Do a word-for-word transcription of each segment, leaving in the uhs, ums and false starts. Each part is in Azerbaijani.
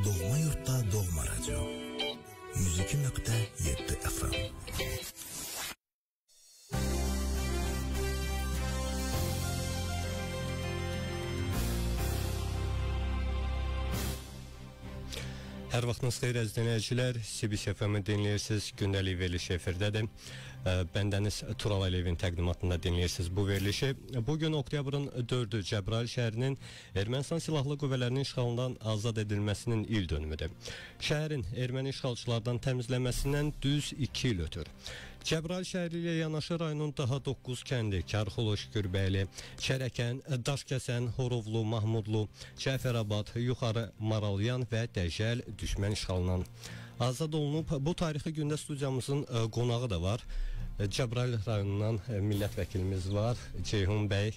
Doğma yurtta doğma radyo yüz iki nokta yedi F M. Hər vaxtınız xeyir əziz dinləyicilər, C B C F M-i dinləyirsiniz, gündəlik verilişi efirdədir. Bəndəniz Tural Əliyevin təqdimatında dinləyirsiniz bu verilişi. Bugün oktyabrın dördü Cəbrayıl şəhərinin Ermənistan silahlı qüvvələrinin işğalından azad edilməsinin il dönümüdür. Şəhərin erməni işğalçılardan təmizlənməsindən düz iki il ötür. Cəbrayıl şəhəri ilə yanaşı rayonun daha doqquz kəndi, Karxulu, Şükürbəyli, Çərəkən, Daşkəsən, Horovlu, Mahmudlu, Cəfərabad, Yuxarı Maralyan və Dəcəl düşmən işğalından azad olunub. Bu tarixi gündə studiyamızın ə, qonağı da var. Cəbrayıl rayonundan ə, millət vəkilimiz var, Ceyhun bəy,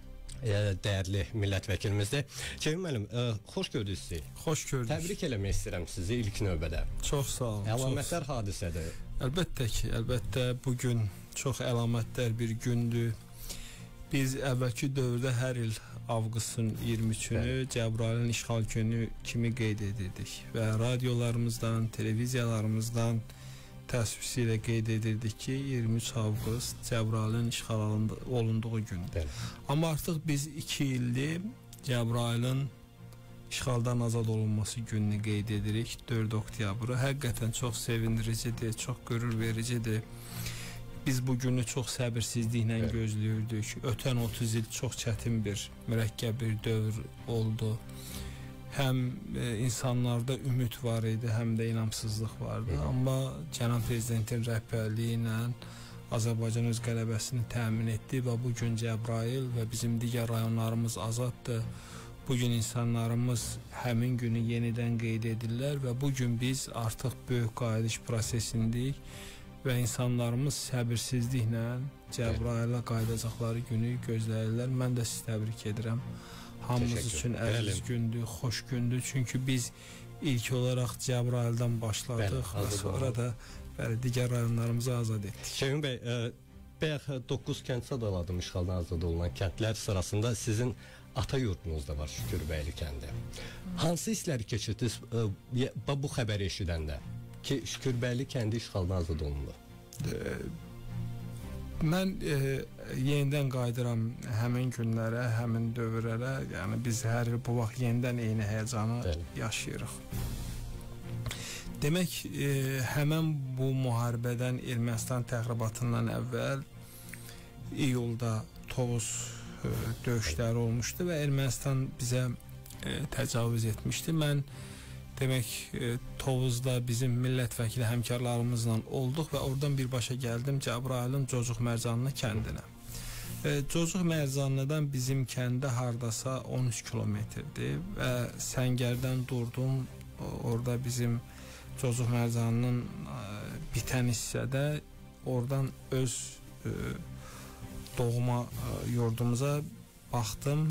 ə, dəyərli millət vəkilimizdir. Ceyhun müəllim, ə, xoş gördük sizi. Xoş gördük. Təbrik eləmək istəyirəm sizi ilk növbədə. Çox sağ olun. Əlamətlər hadisədir. Əlbəttə ki, əlbəttə bugün çox əlamətdar bir gündür. Biz əvvəlki dövrdə hər il avqustun iyirmi üçünü Cəbrayılın işğal günü kimi qeyd edirdik və radiolarımızdan, televiziyalarımızdan təəssüfü qeyd edirdik ki, iyirmi üç avqust Cəbrayılın işğal olunduğu gündür. Amma artıq biz iki ildir Cəbrayılın işğaldan azad olunması gününü qeyd edirik, dörd oktyabrı. Həqiqətən çox sevindiricidir, çox qürur vericidir. Biz bu günü çox səbirsizliklə evet. gözləyirdik. Ötən otuz il çox çətin bir, mürəkkəb bir dövr oldu. Həm e, insanlarda ümid var idi, həm də inamsızlıq vardı. Evet. Amma cənab prezidentin rəhbərliyi ilə Azərbaycan öz qələbəsini təmin etdi və bu gün Cəbrayıl və bizim digər rayonlarımız azaddır. Bugün insanlarımız həmin günü yenidən qeyd edirlər və bugün biz artıq böyük qayıdış prosesindəyik. Və insanlarımız səbirsizliklə Cəbrayıla qayıdacaqları günü gözləyirlər. Mən də sizi təbrik edirəm. Hamımız üçün əziz gündür, xoş gündür. Çünki biz ilk olaraq Cəbrayıldan başladıq və sonra da bəli, digər rayonlarımızı azad etdik. Ceyhun bəy, e, bayaq doqquz kənd sadaladım işğaldan azad olunan kəndlər sırasında sizin ata yurdunuz da var, Şükürbəyli kəndi. Hansı hissləri keçirdiniz e, bu xəbəri eşidəndə? Ki Şükürbəyli kəndi işğaldan azad olundu. E, mən e, yenidən qayıdıram həmin günlərə, həmin dövrlərə. Yəni biz hər il bu vaxt yenidən eyni həyəcanı Bəli. yaşayırıq. Demək, e, həmin bu müharibədən, Ermənistan təxribatından əvvəl iyulda Tovuz e, döyüşləri olmuşdu və Ermənistan bizə e, təcavüz etmişdi. Mən demək, e, Tovuzda bizim millət vəkili həmkarlarımızla olduq və oradan birbaşa gəldim Cəbrayılın Cocuq Mərcanlı kəndinə. E, Cocuq Mərcanlıdan bizim kəndə hardasa on üç kilometrdir və Səngərdən durdum. Orada bizim Cocuq Mərcanlının e, bitən hissədə oradan öz e, doğma e, yurdumuza baxdım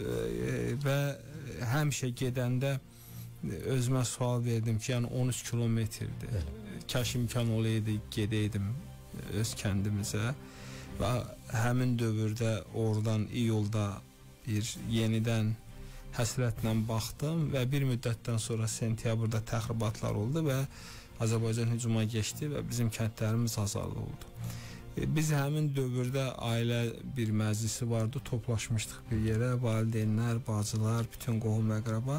e, və həmişə gedəndə özümə sual verdim ki, yəni on üç kilometrdir. Evet. Kaş imkan olaydı, gedəydim öz kəndimizə və həmin dövrdə oradan iyulda bir yenidən həsrətlə baxdım və bir müddətdən sonra sentyabrda təxribatlar oldu və Azərbaycan hücuma geçdi və bizim kəndlərimiz azad oldu. Biz həmin dövrdə ailə bir məclisi vardı, toplaşmışdıq bir yerə, valideynlər, bacılar, bütün qohum və əqrəba.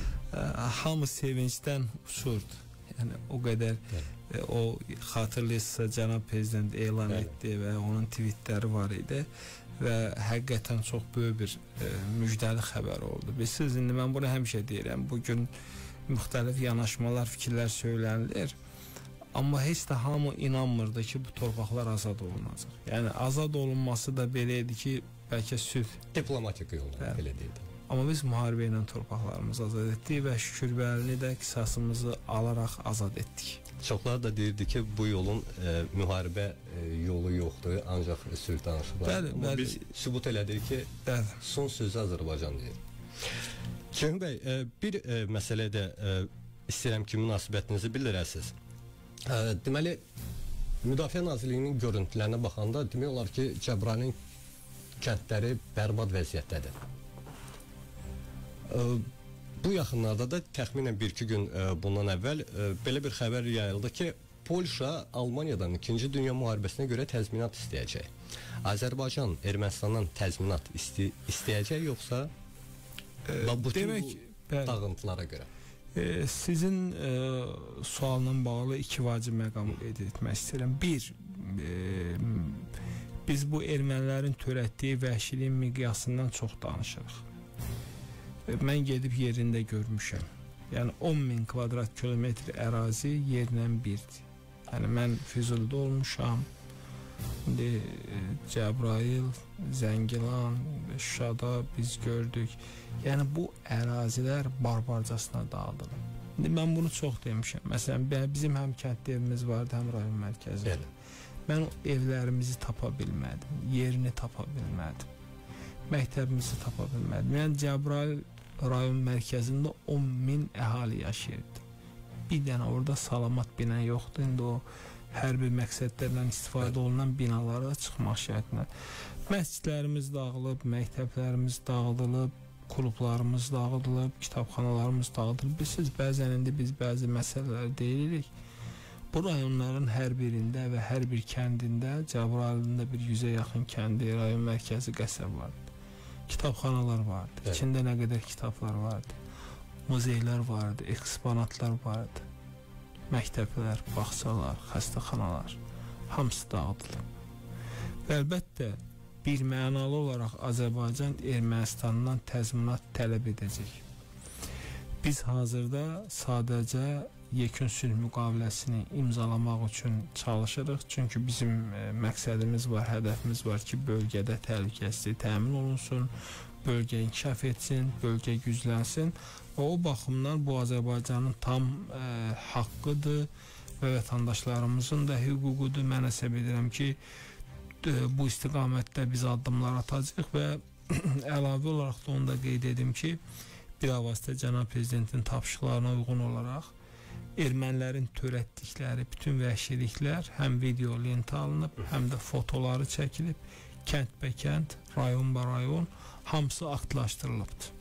Hamı sevincdən uçurdu. Yəni o qədər e, o xatırlayırsa cənab prezident elan Bəli. etdi və onun tweetləri var idi və həqiqətən çox böyük bir e, müjdəli xəbər oldu. Bilirsiniz, indi mən bunu həmişə deyirəm. Bugün müxtəlif yanaşmalar, fikirlər söylənilir. Amma heç də hamı inanmırdı ki, bu torpaqlar azad olunacaq. Yəni azad olunması da belə idi ki, bəlkə sülh diplomatik yolla belə deyildi. Amma biz müharibə ilə torpaqlarımızı azad etdik və Şükürbəyli də qisasımızı alaraq azad etdik. Çoxlar da deyirdi ki, bu yolun e, müharibə e, yolu yoxdur, ancaq sülh danışıqları. Bəli, Amma bəli. Biz sübut elədik ki, bəli. Son sözü Azərbaycan deyir. Ceyhun bəy, e, bir e, məsələdə e, istəyirəm ki, münasibətinizi bildirəsiniz. E, deməli, Müdafiə Nazirliyinin görüntülərinə baxanda demək olar ki, Cəbrayılın kəndləri bərbad vəziyyətdədir. Bu yaxınlarda da təxminən bir iki gün e, bundan əvvəl e, belə bir xəbər yayıldı ki, Polşa Almaniyadan ikinci Dünya müharibəsinə görə təzminat istəyəcək. Azərbaycan Ermənistandan təzminat isti istəyəcək yoxsa e, bu demək bu dağıntılara görə? E, sizin e, sualla bağlı iki vacib məqamı qeyd etmək istəyirəm. Bir, e, biz bu ermənilərin törətdiyi vəhşiliyin miqyasından çox danışırıq. E, mən gedib yerində görmüşəm. Yəni on min kvadrat kilometr ərazi yerlə birdir. Yəni mən Füzulidə olmuşam. İndi e, Cəbrayıl, Zəngilan, Şuşada biz gördük. Yəni bu ərazilər barbarcasına dağıdılıb. İndi mən bunu çox demişəm. Məsələn, bizim həm kənd evimiz vardı, həm rayon mərkəzi. Mən o evlərimizi tapa bilmədim, yerini tapa bilmədim, məktəbimizi tapa bilmədim. Yəni Cəbrayıl rayon mərkəzində on min əhali yaşayırdı. Bir dənə orada salamat bina yoxdur. İndi o hərbi məqsədlərlə istifadə olunan binalara çıxmaq şərtinə. Məscidlərimiz dağılıb, məktəblərimiz dağıdılıb, klublarımız dağıdılıb, kitabxanalarımız dağıdılıb. Bilirsiniz, bəzən indi biz bəzi məsələləri deyirik. Bu rayonların hər birində və hər bir kəndində, Cəbrayılında bir yüzə yaxın kəndi, rayon mərkəzi qəsəb vardı. Kitabxanalar vardı. Evet. İçində nə qədər kitablar vardı. Muzeylər vardı, eksponatlar vardı. Məktəblər, bağçalar, xəstəxanalar hamısı dağıdılıb. Və əlbəttə bir mənalı olaraq Azərbaycan Ermənistandan təzminat tələb edəcək. Biz hazırda sadəcə yekun sülh müqaviləsini imzalamaq üçün çalışırıq. Çünki bizim e, məqsədimiz var, hədəfimiz var ki, bölgədə təhlükəsizlik təmin olunsun, bölgə inkişaf etsin, bölgə güclənsin. Və o baxımdan bu Azərbaycanın tam e, haqqıdır və vətəndaşlarımızın da hüququdur. Mən hesab edirəm ki, e, bu istiqamətdə biz addımlar atacağıq və əlavə olaraq da onu da qeyd edim ki, bilavasitə Cənab Prezidentin tapşırıqlarına uyğun olaraq ermənilərin törətdikləri bütün vəhşiliklər həm video lentə alınıb, həm də fotoları çəkilib, kənd bə kənd, rayon bə rayon hamısı aktlaşdırılıbdır.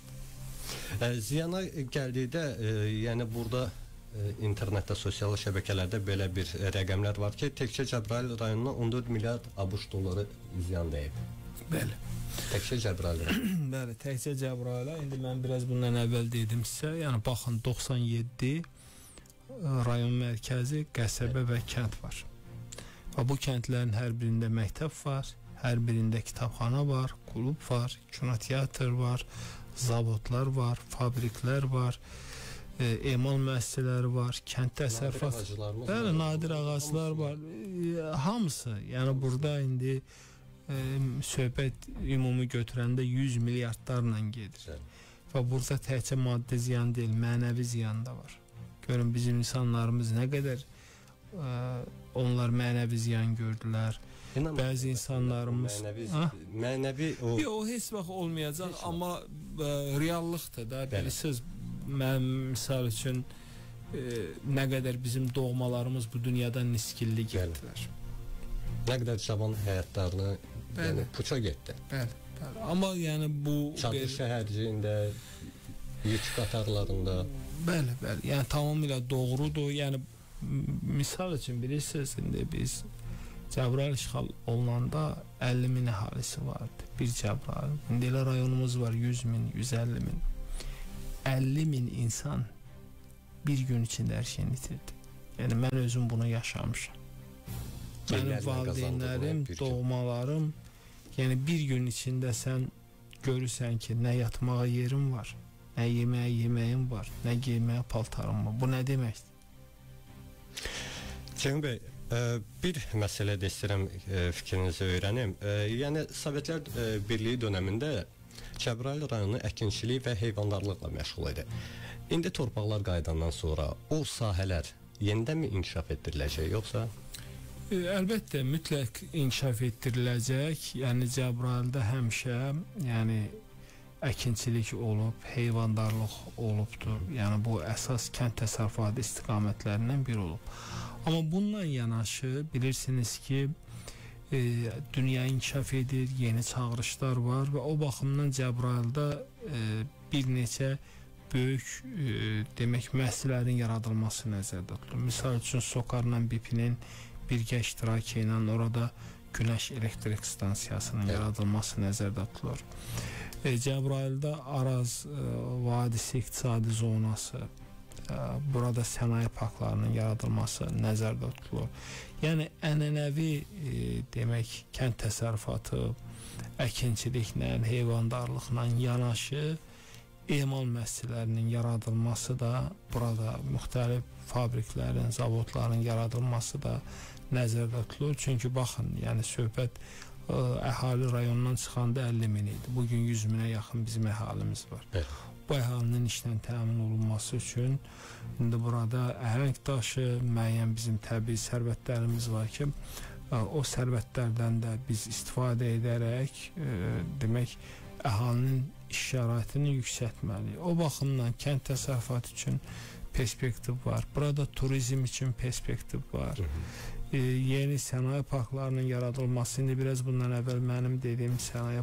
E, ziyana gəldikdə, e, yəni burada e, internetdə, sosial şəbəkələrdə belə bir e, rəqəmlər var ki, təkcə Cəbrayıl rayonuna on dörd milyard ABŞ dolları ziyan dəyib. Bəli. Təkcə Cəbrayıl rayonu. Bəli, təkcə Cəbrayıla. İndi mən biraz bundan əvvəl dedim sizə, yəni baxın doxsan yeddi rayon mərkəzi, qəsəbə və kənd var. Və bu kəndlərin hər birində məktəb var, hər birində kitabxana var, klub var, kinoteatr var, zavodlar var, fabriklər var, e, emal müəssisələri var, kənd təsərrüfat, bəli, nadir ağaclar var, e, hamısı. Yəni burada indi e, söhbət ümumi götürəndə yüz milyardlarla gedir. Və burada təkcə maddi ziyan deyil, mənəvi ziyan da var. Görün bizim insanlarımız nə qədər ə, onlar mənəvi ziyan gördülər. İnanın, bəzi insanlarımız mənəvi, mənəvi o... Yox, o heç vaxt olmayacaq, heç amma ə, reallıqdır da. Bilirsiniz, mən misal üçün ə, nə qədər bizim doğmalarımız bu dünyadan niskilli getdilər. Nə qədər cavan həyatlarını yəni, puça getdi. Bəli, bəli. Amma yəni bu... Çadır şəhərciyində, yük qatarlarında... Bəli, bəli. Yəni tamamilə doğrudur. Yəni misal üçün bilirsiniz, indi biz Cəbrayıl işğal olunanda əlli min əhalisi vardı. Bir Cəbrayıl. İndi elə rayonumuz var yüz min, yüz əlli min. əlli min insan bir gün içində hər şeyini itirdi. Yəni mən özüm bunu yaşamışam. Mənim valideynlərim, doğmalarım, yəni bir gün içində sən görürsən ki, nə yatmağa yerim var, nə yeməyə yeməyim var, nə giyməyə paltarım var. Bu nə deməkdir? Cəmin bəy, ə, bir məsələ də istəyirəm ə, fikrinizi öyrənim. Ə, yəni Sovetlər ə, Birliyi dönəmində Cəbrayıl rayonu əkinçilik və heyvandarlıqla məşğul idi. İndi torpaqlar qayıdandan sonra o sahələr yenidənmi inkişaf etdiriləcək, yoxsa? E, əlbəttə, mütləq inkişaf etdiriləcək. Yəni Cəbrayılda həmişə, yəni əkinçilik olub, heyvandarlıq olubdur. Yəni bu əsas kənd təsərrüfatı istiqamətlərindən biri olub. Amma bununla yanaşı bilirsiniz ki, e, dünya inkişaf edir, yeni çağırışlar var və o baxımdan Cəbrayılda e, bir neçə böyük e, demək müəssisələrin yaradılması nəzərdə tutulur. Misal üçün Sokarla B P N'in birgə iştirakı ilə orada Günəş elektrik stansiyasının yaradılması nəzərdə tutulur. E, Cəbrayılda Araz e, vadisi iqtisadi zonası, e, burada sənaye parklarının yaradılması nəzərdə tutulur. Yəni ənənəvi e, demək kənd təsərrüfatı, əkinçiliklə, heyvandarlıqla yanaşı emal müəssisələrinin yaradılması da, burada müxtəlif fabriklərin, zavodların yaradılması da nəzərdə tutulur. Çünki baxın, yəni söhbət ə, əhali rayondan çıxanda əlli min idi. Bugün yüz minə yaxın bizim əhalimiz var. Evet. Bu əhalinin işlə təmin olunması üçün indi burada əhəng daşı, müəyyən bizim təbii sərvətlərimiz var ki, ə, o sərvətlərdən də biz istifadə edərək ə, demək əhalinin iş şəraitini yüksəltməliyik. O baxımdan kənd təsərrüfatı üçün perspektiv var. Burada turizm üçün perspektiv var. Hı -hı. E, yeni sənaye parklarının yaradılması, indi biraz bundan əvvəl mənim dediyim sənaye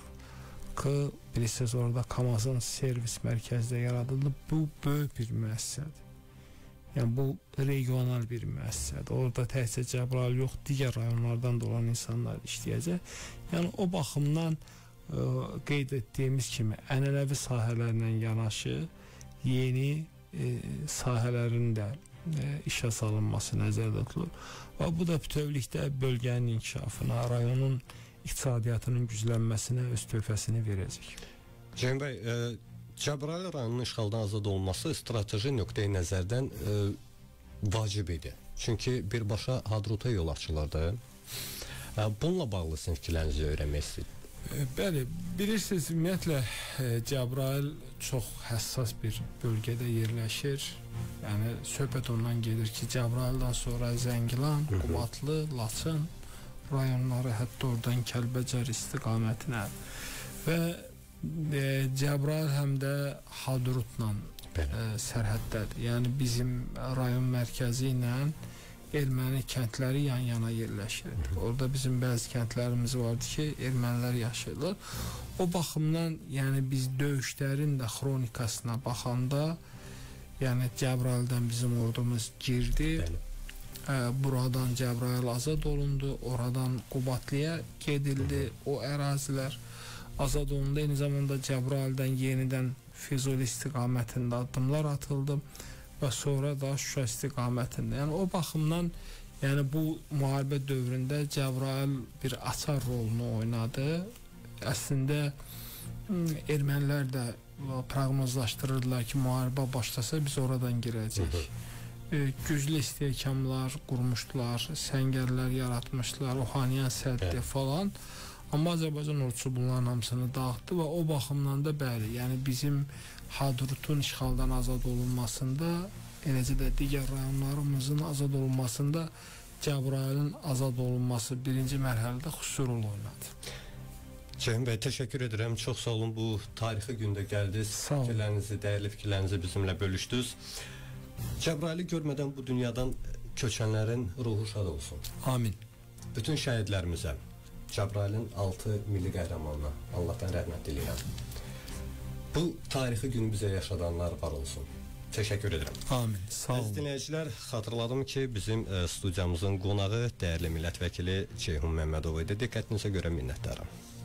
parkı bilirsiniz orada Kamazın servis mərkəzdə yaradıldı. Bu böyük bir müəssisədir. Yəni bu regional bir müəssisədir. Orada təkcə Cəbrayıl yox, digər rayonlardan da olan insanlar işləyəcək. Yəni o baxımdan ə, qeyd etdiyimiz kimi ənənəvi sahələrlə yanaşı yeni e, sahələrin də e, işə salınması nəzərdə tutulur. Və bu da bütövlükdə bölgənin inkişafına, rayonun iqtisadiyyatının güclənməsinə öz töhfəsini verəcək. Cəmin bəy, e, Cəbrayıl rayonunun işğaldan azad olması strateji nöqteyi nəzərdən e, vacib idi. Çünki birbaşa Hadrut'a yol açılırdı. E, bununla bağlı sizin fikirlərinizi öyrənmək istəyirəm. Bəli, bilirsiniz, ümumiyyətlə Cəbrayıl çox həssas bir bölgədə yerləşir. Yəni söhbət ondan gedir ki, Cəbrayıldan sonra Zəngilan, Qubadlı, Laçın rayonları, hətta oradan Kəlbəcər istiqamətinə və e, Cəbrayıl həm də Hadrutla e, sərhəddədir. Yəni bizim rayon mərkəzi ilə erməni kəndləri yan-yana yerləşir. Orada bizim bəzi kəndlərimiz vardı ki, ermənilər yaşayırlar. O baxımdan, yəni biz döyüşlərin də xronikasına baxanda, yəni Cəbrayıldan bizim ordumuz girdi. Ə, buradan Cəbrayıl azad olundu, oradan Qubadlıya gedildi, o ərazilər azad olundu. Eyni zamanda Cəbrayıldan yenidən Füzuli istiqamətində addımlar atıldı və sonra da Şuşa istiqamətində. Yəni o baxımdan, yəni bu müharibə dövründə Cəbrayıl bir açar rolunu oynadı. Əslində ermənilər də proqnozlaşdırırdılar ki, müharibə başlasa biz oradan girəcək. E, güclü istehkamlar qurmuşdular, səngərlər yaratmışdılar, Ohanyan səddi falan. Amma Azərbaycan ordusu bunların hamısını dağıtdı və o baxımdan da bəli, yəni bizim Hadrut'un işğaldan azad olunmasında, eləcə də digər rayonlarımızın azad olunmasında Cəbrayılın azad olunması birinci mərhələdə xüsusi rol oynadı. Cəmin bəy, təşəkkür edirəm. Çox sağ olun, bu tarixi gündə gəldiniz. Fikirlərinizi, dəyərli fikirlərinizi bizimlə bölüşdünüz. Cəbrayılı görmədən bu dünyadan köçənlərin ruhu şad olsun. Amin. Bütün şəhidlərimizə, Cəbrayılın altı milli qəhrəmanına Allahdan rəhmət diləyirəm. Bu tarixi gün bizə yaşadanlar var olsun. Təşəkkür edirəm. Amin. Sağ olun. Əziz dinləyicilər, xatırladım ki, bizim e, studiyamızın qonağı dəyərli millət vəkili Ceyhun Məmmədov idi. Diqqətinizə görə minnətdaram.